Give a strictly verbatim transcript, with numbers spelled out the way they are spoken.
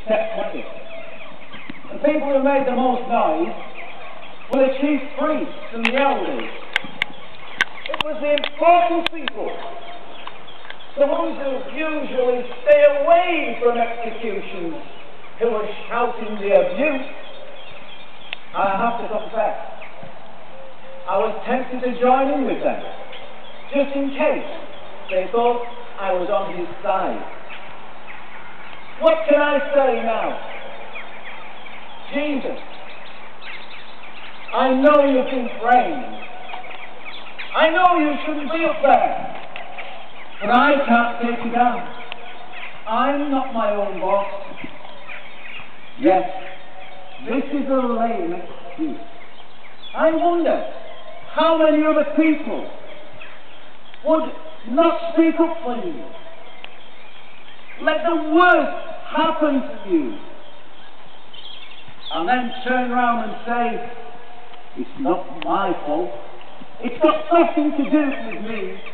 Step twenty. The people who made the most noise were the chief priests and the elders. It was the important people, the ones who usually stay away from executions, who were shouting the abuse. I have to confess, I was tempted to join in with them, just in case they thought I was on his side. What can I say now? Jesus, I know you've been praying. I know you shouldn't be up there, but I can't take you down. I'm not my own boss. Yes, this is a lame excuse. I wonder how many other people would not speak up for you. Let the worst happen to you, and then turn around and say, it's not my fault. It's got nothing to do with me.